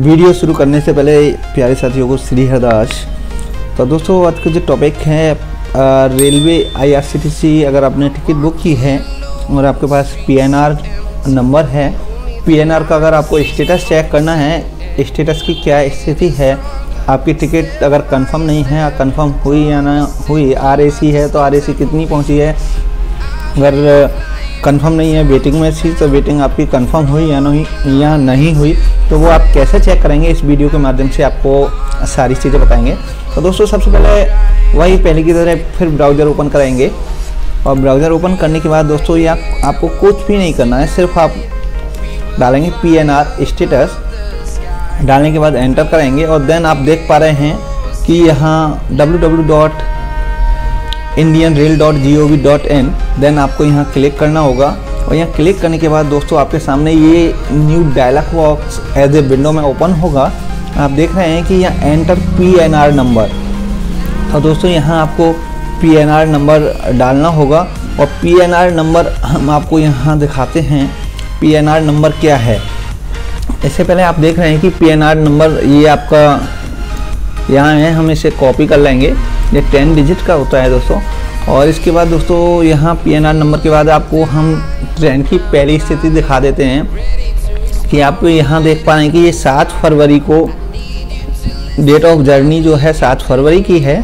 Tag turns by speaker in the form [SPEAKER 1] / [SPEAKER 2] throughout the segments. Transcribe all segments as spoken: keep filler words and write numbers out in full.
[SPEAKER 1] Video शुरू करने से पहले प्यारे साथियों को श्री हरदास। तो दोस्तों आज का जो टॉपिक है रेलवे आईआरसीटीसी, अगर आपने टिकट बुक की है और आपके पास पीएनआर नंबर है, पीएनआर का अगर आपको स्टेटस चेक करना है, स्टेटस की क्या स्थिति है, आपकी टिकट अगर कंफर्म नहीं है, कंफर्म हुई या ना हुई, आरएसी है तो आरएसी कितनी पहुंची है, अगर कंफर्म नहीं है वेटिंग में थी तो वेटिंग आपकी कंफर्म हुई या नहीं या नहीं हुई, तो वो आप कैसे चेक करेंगे इस वीडियो के माध्यम से आपको सारी चीज़ें बताएंगे। तो दोस्तों सबसे पहले वही पहले की तरह फिर ब्राउज़र ओपन कराएंगे और ब्राउज़र ओपन करने के बाद दोस्तों ये आपको कुछ भी नहीं करना है, सिर्फ आप डालेंगे पीएनआर स्टेटस, डालने के बाद एंटर करेंगे और देन आप देख पा रहे हैं कि यहाँ W W W dot Indian rail dot G O V dot in, then आपको यहाँ क्लिक करना होगा और यहाँ क्लिक करने के बाद दोस्तों आपके सामने ये new dialog box as a window में ओपन होगा। आप देख रहे हैं कि यहाँ एंटर पीएनआर नंबर, तो दोस्तों यहाँ आपको पीएनआर नंबर डालना होगा और पीएनआर नंबर हम आपको यहाँ दिखाते हैं पीएनआर नंबर क्या है। इससे पहले आप देख रहे हैं कि पीएनआर नंबर ये आपका यहाँ है, हम इसे कॉपी कर लेंगे, ये टेन डिजिट का होता है दोस्तों। और इसके बाद दोस्तों यहाँ पीएनआर नंबर के बाद आपको हम ट्रेन की पहली स्थिति दिखा देते हैं कि आप यहाँ देख पा रहे हैं कि ये सात फरवरी को डेट ऑफ जर्नी जो है सात फरवरी की है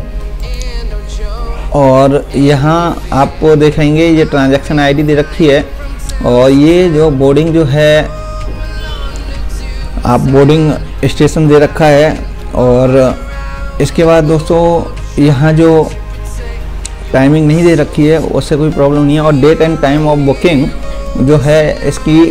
[SPEAKER 1] और यहाँ आपको देखेंगे ये ट्रांजैक्शन आईडी दे रखी है और ये जो बोर्डिंग जो है आप बोर्डिंग स्टेशन दे रखा है। और इसके बाद दोस्तों यहाँ जो टाइमिंग नहीं दे रखी है उससे कोई प्रॉब्लम नहीं है और date and time of booking जो है इसकी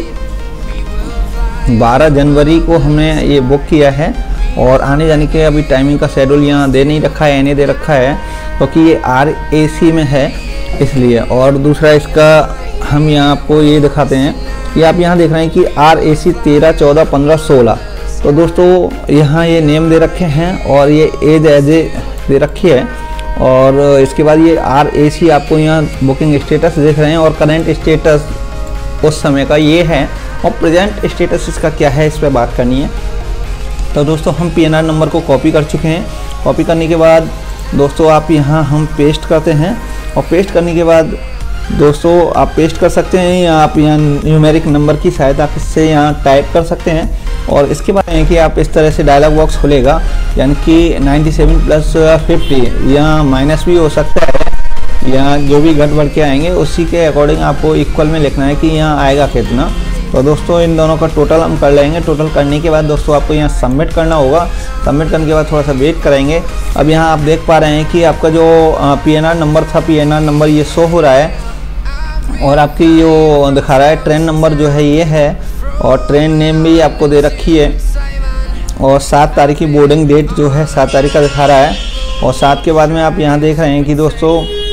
[SPEAKER 1] बारह जनवरी को हमने ये बुक किया है और आने जाने के अभी टाइमिंग का शेड्यूल यहाँ दे नहीं रखा है, एन ए दे रखा है क्योंकि तो ये आर ए सी में है इसलिए। और दूसरा इसका हम यहाँ आपको ये दिखाते हैं कि आप यहाँ देख रहे हैं कि आर ए सी तेरह चौदह पंद्रह सोलह, तो दोस्तों यहाँ ये नेम दे रखे हैं और ये एज एज ए दे रखी है और इसके बाद ये आर ए सी आपको यहाँ बुकिंग स्टेटस देख रहे हैं और करंट स्टेटस उस समय का ये है और प्रेजेंट स्टेटस इसका क्या है, इस पर बात करनी है। तो दोस्तों हम पीएनआर नंबर को कॉपी कर चुके हैं, कॉपी करने के बाद दोस्तों आप यहाँ हम पेस्ट करते हैं और पेस्ट करने के बाद दोस्तों आप पेस्ट कर सकते हैं या आप यहाँ न्यूमेरिक नंबर की सहायता से यहाँ टाइप कर सकते हैं। और इसके बाद है कि आप इस तरह से डायलॉग बॉक्स खुलेगा, यानी कि सत्तानवे प्लस पचास या माइनस भी हो सकता है, या जो भी घट बढ़ के आएंगे उसी के अकॉर्डिंग आपको इक्वल में लिखना है कि यहाँ आएगा कितना। तो दोस्तों इन दोनों का टोटल हम कर लेंगे। टोटल करने के बाद दोस्तों आपको यहाँ सबमिट करना होगा, सबमिट करने के बाद थोड़ा सा वेट करेंगे। अब यहाँ आप देख पा रहे हैं कि आपका जो पीएनआर नंबर था, पीएनआर नंबर ये शो हो रहा है और आपकी जो दिखा रहा है ट्रेन नंबर जो है ये है और ट्रेन नेम भी आपको दे रखी है और सात तारीख की बोर्डिंग डेट जो है सात तारीख का दिखा रहा है। और सात के बाद में आप यहाँ देख रहे हैं कि दोस्तों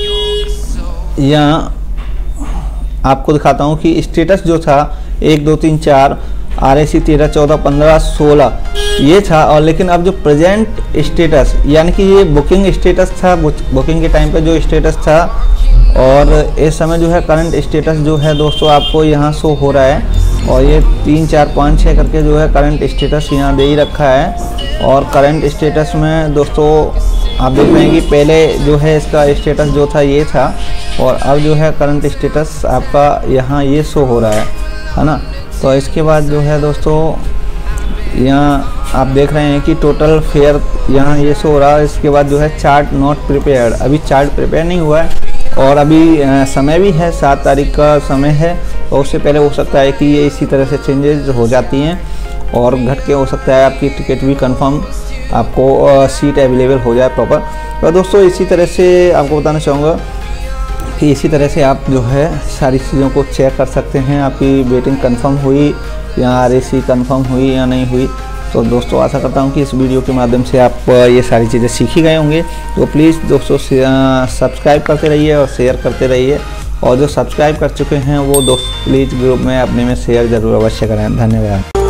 [SPEAKER 1] यहाँ आपको दिखाता हूँ कि स्टेटस जो था एक दो तीन चार आर ए सी तेरह चौदह पंद्रह सोलह ये था, और लेकिन अब जो प्रेजेंट स्टेटस यानी कि ये बुकिंग स्टेटस था, बुकिंग के टाइम पे जो स्टेटस था और इस समय जो है करंट स्टेटस जो है दोस्तों आपको यहाँ शो हो रहा है और ये तीन चार पाँच छः करके जो है करंट स्टेटस यहाँ दे ही रखा है। और करंट स्टेटस में दोस्तों आप देख रहे हैं कि पहले जो है इसका स्टेटस जो था ये था और अब जो है करंट स्टेटस आपका यहाँ ये शो हो रहा है है ना। तो इसके बाद जो है दोस्तों यहाँ आप देख रहे हैं कि टोटल फेयर यहाँ ये शो हो रहा है। इसके बाद जो है चार्ट नॉट प्रिपेयर्ड, अभी चार्ट प्रिपेयर नहीं हुआ है और अभी समय भी है, सात तारीख का समय है और उससे पहले हो सकता है कि ये इसी तरह से चेंजेस हो जाती हैं और घट के हो सकता है आपकी टिकट भी कंफर्म आपको सीट अवेलेबल हो जाए प्रॉपर। तो दोस्तों इसी तरह से आपको बताना चाहूँगा कि इसी तरह से आप जो है सारी चीज़ों को चेक कर सकते हैं, आपकी वेटिंग कंफर्म हुई या आरएसी कंफर्म हुई या नहीं हुई। तो दोस्तों आशा करता हूँ कि इस वीडियो के माध्यम से आप ये सारी चीज़ें सीखी गए होंगे। तो प्लीज़ दोस्तों सब्सक्राइब करते रहिए और शेयर करते रहिए और जो सब्सक्राइब कर चुके हैं वो दोस्त प्लीज़ ग्रुप में अपने में शेयर ज़रूर अवश्य करें। धन्यवाद।